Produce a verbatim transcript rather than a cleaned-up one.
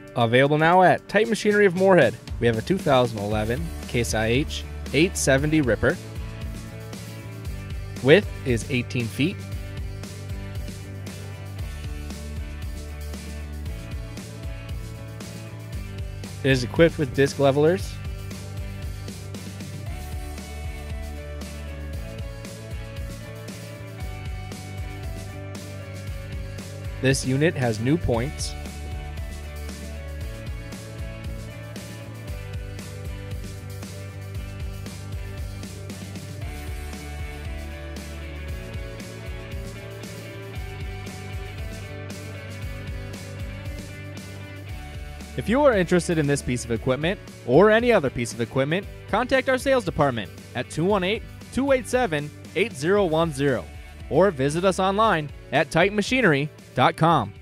Available now at Titan Machinery of Moorhead. We have a two thousand eleven Case I H eight seventy Ripper. Width is eighteen feet. It is equipped with disc levelers. This unit has new points. If you are interested in this piece of equipment or any other piece of equipment, contact our sales department at two one eight, two eight seven, eight zero one zero or visit us online at titan machinery dot com.